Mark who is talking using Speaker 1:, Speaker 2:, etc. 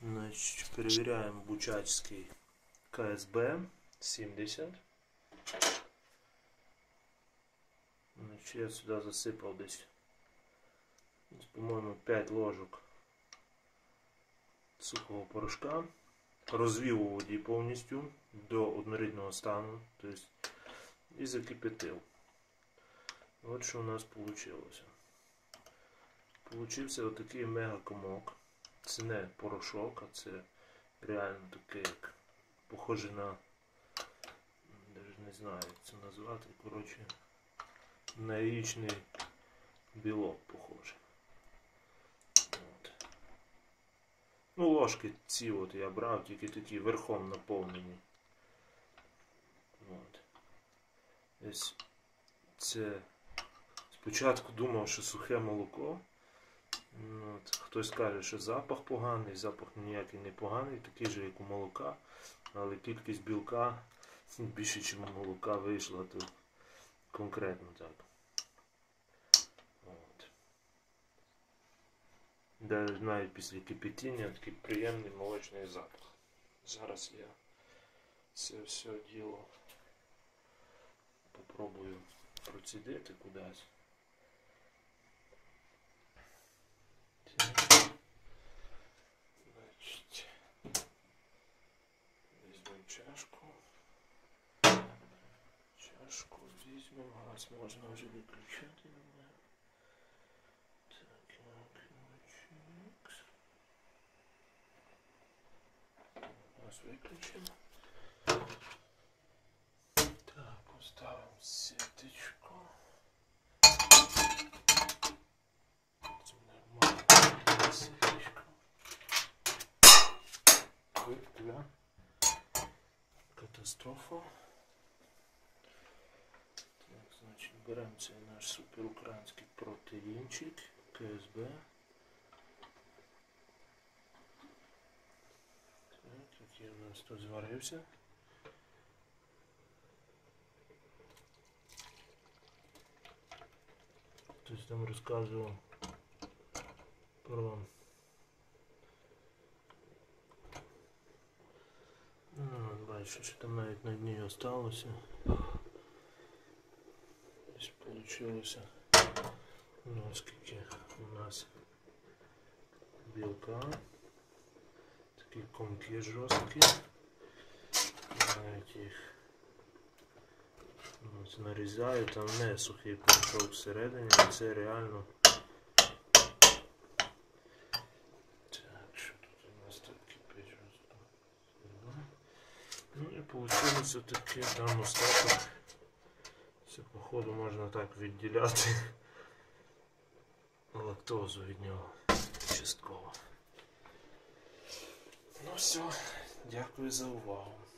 Speaker 1: Значить, перевіряємо Бучацький КСБ 70. Значить, я сюди засипав десь, по-моєму, 5 ложок сухого порошка. Розвів у воді повністю до однорідного стану, тобто, і закипятив. От що у нас вийшло. Получився отакий мега-комок. Це не порошок, а це реально таке, як похоже на, навіть не знаю, як це назвати, коротше, на яєчний білок похоже. От. Ну, ложки ці от я брав, тільки такі верхом наповнені. От. Ось це спочатку думав, що сухе молоко. От. Хтось каже, що запах поганий, запах ніякий не поганий, такий же, як у молока, але кількість білка більше, ніж у молока вийшла, то конкретно так. От. Навіть після кипятіння такий приємний молочний запах. Зараз я це все діло попробую процідити кудись. Значить, візьмемо чашку. Чашку візьмемо, газ можна вже виключати. Так, газ виключимо. Так, поставимо сіточку. Катастрофа. Так, значить, беремо цей наш суперукраїнський протеїнчик КСБ. Так, який у нас тут зварився. Хтось там розказував про бачу, що там навіть на дні осталося. Ось вийшло. Ну, скільки у нас білка. Такі комки жорсткі. Навіть їх нарізаю, там не сухий порошок всередині, а це реально. Ну і вийшло таке, там остаток. Це, походу, можна так відділяти лактозу від нього частково. Ну все, дякую за увагу.